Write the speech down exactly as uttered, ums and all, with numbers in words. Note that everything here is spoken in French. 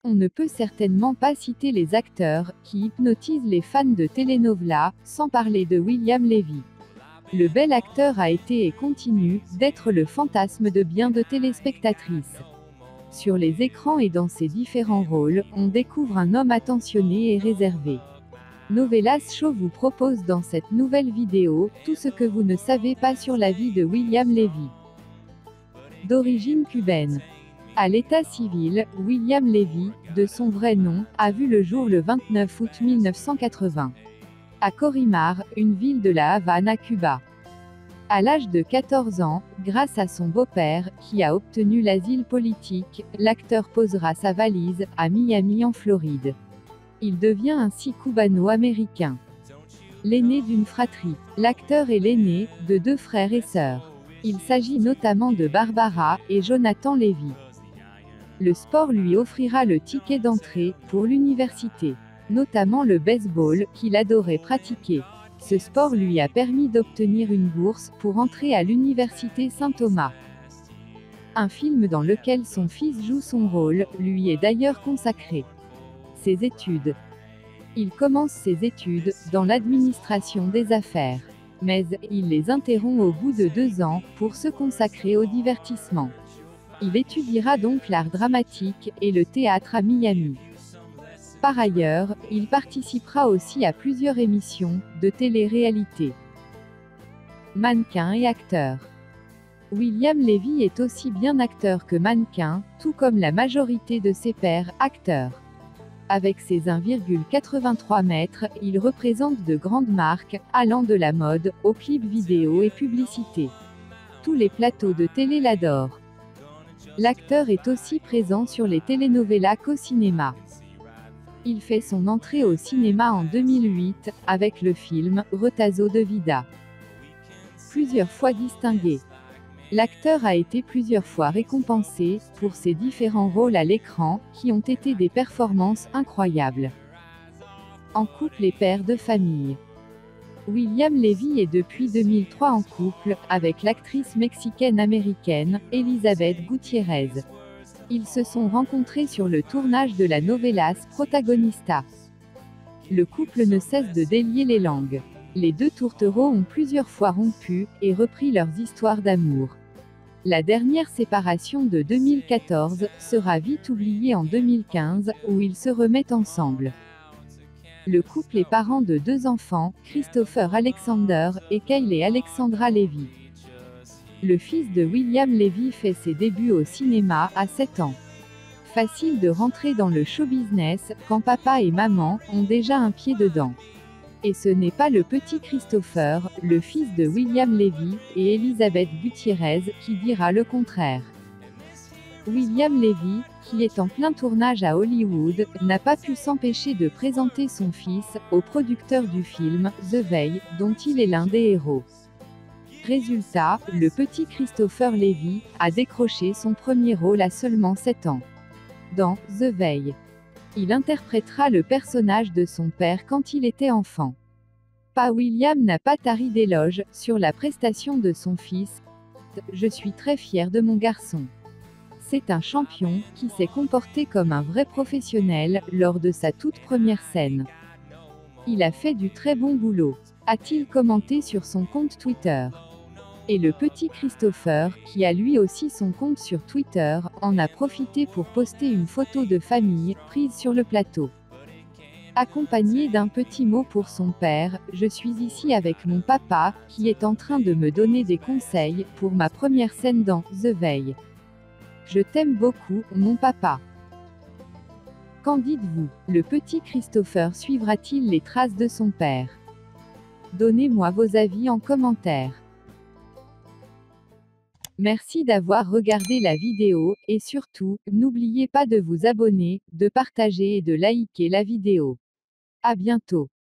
On ne peut certainement pas citer les acteurs, qui hypnotisent les fans de telenovelas, sans parler de William Levy. Le bel acteur a été et continue d'être le fantasme de bien de téléspectatrices. Sur les écrans et dans ses différents rôles, on découvre un homme attentionné et réservé. Novelas Show vous propose dans cette nouvelle vidéo, tout ce que vous ne savez pas sur la vie de William Levy. D'origine cubaine. À l'état civil, William Levy, de son vrai nom, a vu le jour le vingt-neuf août mille neuf cent quatre-vingts. À Corimar, une ville de la Havane à Cuba. À l'âge de quatorze ans, grâce à son beau-père, qui a obtenu l'asile politique, l'acteur posera sa valise, à Miami en Floride. Il devient ainsi cubano-américain. L'aîné d'une fratrie. L'acteur est l'aîné, de deux frères et sœurs. Il s'agit notamment de Barbara, et Jonathan Levy. Le sport lui offrira le ticket d'entrée, pour l'université. Notamment le baseball, qu'il adorait pratiquer. Ce sport lui a permis d'obtenir une bourse, pour entrer à l'université Saint-Thomas. Un film dans lequel son fils joue son rôle, lui est d'ailleurs consacré. Ses études. Il commence ses études, dans l'administration des affaires. Mais, il les interrompt au bout de deux ans, pour se consacrer au divertissement. Il étudiera donc l'art dramatique, et le théâtre à Miami. Par ailleurs, il participera aussi à plusieurs émissions, de télé-réalité. Mannequin et acteur. William Levy est aussi bien acteur que mannequin, tout comme la majorité de ses pairs, acteurs. Avec ses un virgule quatre-vingt-trois mètres, il représente de grandes marques, allant de la mode, aux clips vidéo et publicités. Tous les plateaux de télé l'adorent. L'acteur est aussi présent sur les telenovelas qu'au cinéma. Il fait son entrée au cinéma en deux mille huit, avec le film « Retazo de Vida ». Plusieurs fois distingué. L'acteur a été plusieurs fois récompensé, pour ses différents rôles à l'écran, qui ont été des performances incroyables. En couple et père de famille. William Levy est depuis deux mille trois en couple, avec l'actrice mexicaine-américaine, Elizabeth Gutiérrez. Ils se sont rencontrés sur le tournage de la novelas Protagonista. Le couple ne cesse de délier les langues. Les deux tourtereaux ont plusieurs fois rompu, et repris leurs histoires d'amour. La dernière séparation de deux mille quatorze, sera vite oubliée en deux mille quinze, où ils se remettent ensemble. Le couple est parent de deux enfants, Christopher Alexander, et Kayleigh Alexandra Levy. Le fils de William Levy fait ses débuts au cinéma, à sept ans. Facile de rentrer dans le show business, quand papa et maman, ont déjà un pied dedans. Et ce n'est pas le petit Christopher, le fils de William Levy, et Elizabeth Gutiérrez, qui dira le contraire. William Levy, qui est en plein tournage à Hollywood, n'a pas pu s'empêcher de présenter son fils, au producteur du film, The Veil, dont il est l'un des héros. Résultat, le petit Christopher Levy, a décroché son premier rôle à seulement sept ans. Dans The Veil. Il interprétera le personnage de son père quand il était enfant. Pa William n'a pas tari d'éloges, sur la prestation de son fils. « Je suis très fier de mon garçon. C'est un champion, qui s'est comporté comme un vrai professionnel, lors de sa toute première scène. Il a fait du très bon boulot », a-t-il commenté sur son compte Twitter. Et le petit Christopher, qui a lui aussi son compte sur Twitter, en a profité pour poster une photo de famille, prise sur le plateau. Accompagné d'un petit mot pour son père, « Je suis ici avec mon papa, qui est en train de me donner des conseils, pour ma première scène dans The Veil. Je t'aime beaucoup, mon papa. » Qu'en dites-vous? Le petit Christopher suivra-t-il les traces de son père? Donnez-moi vos avis en commentaire. Merci d'avoir regardé la vidéo, et surtout, n'oubliez pas de vous abonner, de partager et de liker la vidéo. À bientôt.